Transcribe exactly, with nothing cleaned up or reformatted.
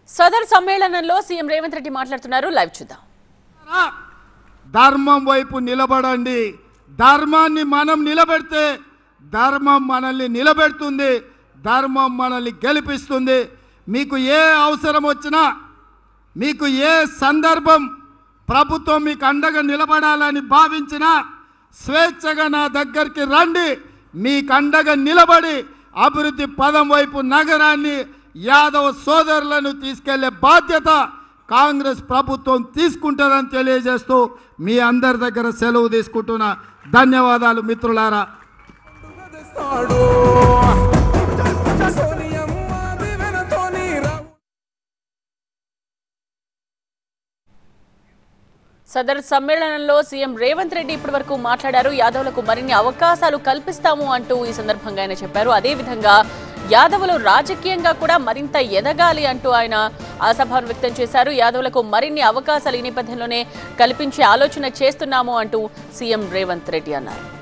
సదర్ సమ్మేళనంలో సీఎం రేవంత్ రెడ్డి మాట్లాడుతున్నారు. లైవ్ చూద్దాం. ధర్మం వైపు నిలబడండి. ధర్మాన్ని మనం నిలబెడితే ధర్మం మనల్ని నిలబెడుతుంది. ధర్మం మనల్ని గెలిపిస్తుంది. మీకు ఏ అవసరం వచ్చినా, మీకు ఏ సందర్భం ప్రభుత్వం మీకు అండగా నిలబడాలని భావించినా స్వేచ్ఛగా నా దగ్గరికి రండి. మీకు అండగా నిలబడి అభివృద్ధి పదం వైపు నగరాన్ని, యాదవ సోదరులను తీసుకెళ్లే బాధ్యత కాంగ్రెస్ ప్రభుత్వం తీసుకుంటుందని తెలియజేస్తూ మీ అందరి దగ్గర సెలవు తీసుకుంటున్నా. ధన్యవాదాలు మిత్రులారా. సదర్ సమ్మేళనంలో సీఎం రేవంత్ రెడ్డి ఇప్పటివరకు మాట్లాడారు. యాదవులకు మరిన్ని అవకాశాలు కల్పిస్తాము అంటూ ఈ సందర్భంగా ఆయన చెప్పారు. అదేవిధంగా యాదవులు రాజకీయంగా కూడా మరింత ఎదగాలి అంటూ ఆయన ఆశాభావం వ్యక్తం చేశారు. యాదవులకు మరిన్ని అవకాశాలు ఈ నేపథ్యంలోనే కల్పించే ఆలోచన చేస్తున్నాము అంటూ సీఎం రేవంత్ రెడ్డి అన్నారు.